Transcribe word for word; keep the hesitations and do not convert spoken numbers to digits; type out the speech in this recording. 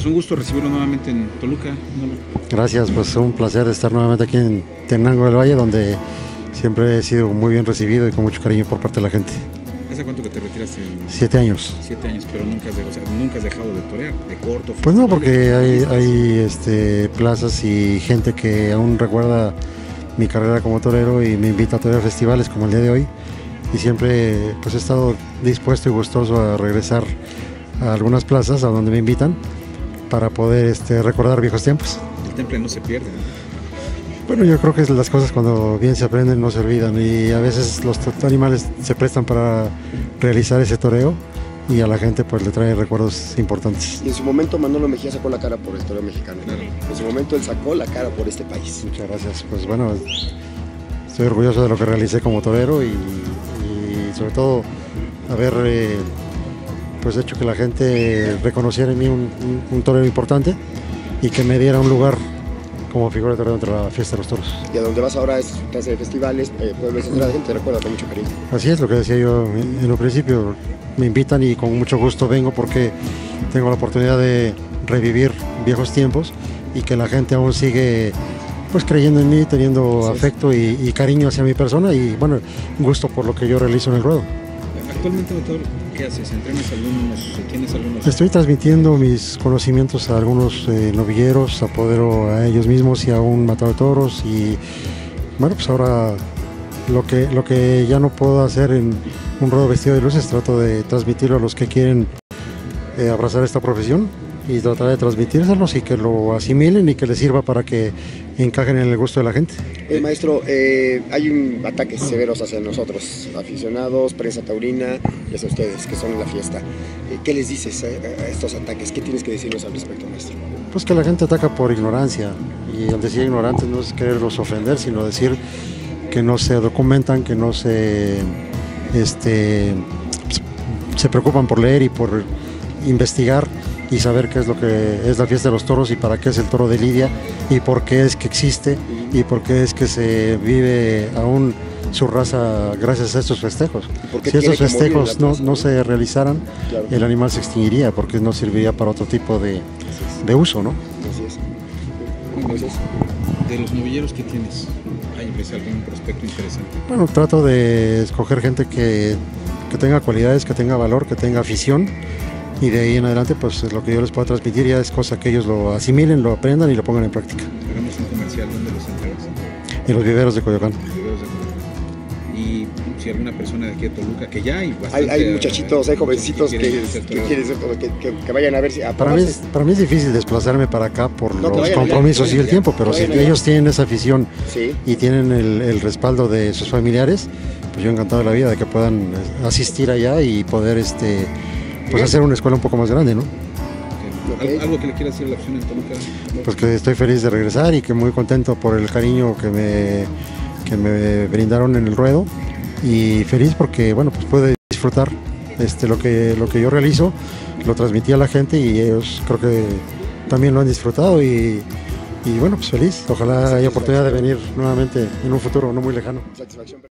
un gusto recibirlo nuevamente en Toluca. Gracias, pues un placer estar nuevamente aquí en Tenango del Valle, donde siempre he sido muy bien recibido y con mucho cariño por parte de la gente. ¿Hace cuánto que te retiraste? Siete años. Siete años, pero nunca has, de, o sea, nunca has dejado de torear, de corto. Pues no, porque hay, hay este, plazas y gente que aún recuerda mi carrera como torero y me invita a torear festivales como el día de hoy. Y siempre pues he estado dispuesto y gustoso a regresar a algunas plazas a donde me invitan para poder este, recordar viejos tiempos. El temple no se pierde, ¿no? Bueno, yo creo que las cosas cuando bien se aprenden no se olvidan y a veces los animales se prestan para realizar ese toreo y a la gente pues le trae recuerdos importantes. Y en su momento Manolo Mejía sacó la cara por el toreo mexicano. Claro. En su momento él sacó la cara por este país. Muchas gracias. Pues bueno, estoy orgulloso de lo que realicé como torero y, y sobre todo haber eh, pues hecho que la gente reconociera en mí un, un, un torero importante y que me diera un lugar como figura de torero dentro de la fiesta de los toros. Y a donde vas ahora es clase de festivales, eh, pueblos, etcétera, la gente te recuerda con mucho cariño. Así es, lo que decía yo en un principio, me invitan y con mucho gusto vengo porque tengo la oportunidad de revivir viejos tiempos y que la gente aún sigue pues creyendo en mí, teniendo Así afecto y, y cariño hacia mi persona y bueno, gusto por lo que yo realizo en el ruedo. Actualmente, doctor, ¿qué haces? ¿Entrenas algunos, tienes algunos? Estoy transmitiendo mis conocimientos a algunos eh, novilleros, apodero a ellos mismos y a un matador de toros y bueno, pues ahora lo que, lo que ya no puedo hacer en un ruedo vestido de luces, trato de transmitirlo a los que quieren eh, abrazar esta profesión y tratar de transmitírselos y que lo asimilen y que les sirva para que encajen en el gusto de la gente. Eh, maestro, eh, hay un ataques severos hacia nosotros, aficionados, prensa taurina y hacia ustedes, que son en la fiesta. Eh, ¿Qué les dices a, a estos ataques? ¿Qué tienes que decirnos al respecto, maestro? Pues que la gente ataca por ignorancia y al decir ignorantes no es quererlos ofender, sino decir que no se documentan, que no se, este, se preocupan por leer y por investigar y saber qué es lo que es la fiesta de los toros y para qué es el toro de lidia y por qué es que existe y por qué es que se vive aún su raza gracias a estos festejos. Si estos festejos no, no se realizaran, claro, el animal se extinguiría porque no serviría para otro tipo de, de uso, ¿no? Así es. Entonces, de los novilleros que tienes, ¿hay algún prospecto interesante? Bueno, trato de escoger gente que, que tenga cualidades, que tenga valor, que tenga afición. Y de ahí en adelante, pues lo que yo les puedo transmitir ya es cosa que ellos lo asimilen, lo aprendan y lo pongan en práctica. Hagamos un comercial, ¿dónde los entregas? En los viveros de Coyoacán. Los viveros de Coyoacán. Y si alguna persona de aquí de Toluca, que ya hay bastante... Hay, hay muchachitos, hay jovencitos que, que, que, quieren, que, que, que vayan a ver si... A para, mí es, para mí es difícil desplazarme para acá por no, los compromisos ya, y el ya, tiempo, pero si allá. ellos tienen esa afición sí. y tienen el, el respaldo de sus familiares, pues yo encantado de la vida de que puedan asistir allá y poder... este pues hacer una escuela un poco más grande, ¿no? Okay. ¿Algo que le quieras decir a la opción en Toluca? Pues que estoy feliz de regresar y que muy contento por el cariño que me, que me brindaron en el ruedo y feliz porque, bueno, pues pude disfrutar este, lo, que, lo que yo realizo, lo transmití a la gente y ellos creo que también lo han disfrutado y, y bueno, pues feliz. Ojalá haya oportunidad de venir nuevamente en un futuro no muy lejano.